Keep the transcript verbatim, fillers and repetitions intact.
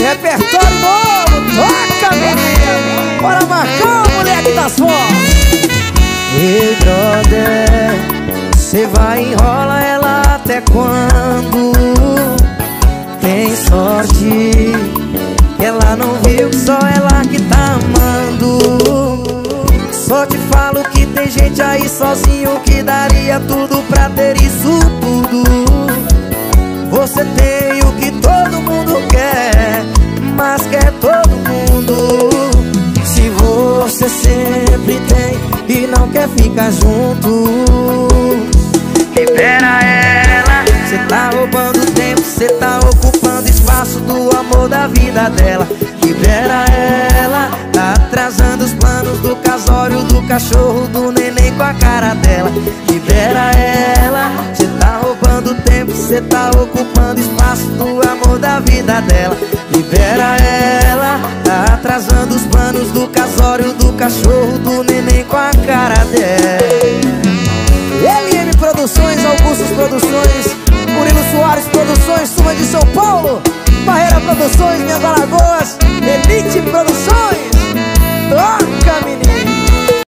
Repertório novo, toca, menino. Bora marcar, moleque das fotos. Ei, brother, cê vai enrola ela até quando? Tem sorte que ela não viu que só ela que tá amando. Só te falo que tem gente aí sozinho que daria tudo pra ter isso tudo. Você tem o que todo mundo quer, mas quer todo mundo. Se você sempre tem e não quer ficar junto, libera ela. Cê tá roubando tempo, cê tá ocupando espaço do amor da vida dela. Libera ela, tá atrasando os planos do casório, do cachorro, do neném com a cara dela. Libera ela, cê tá roubando tempo, cê tá ocupando espaço do amor da vida dela. Libera ela, tá atrasando os planos do casório, do cachorro, do neném com a cara dela. L M Produções, Augustos Produções, Murilo Soares Produções, Suma de São Paulo, Barreira Produções, Minhas Alagoas, Elite Produções. Toca, menino.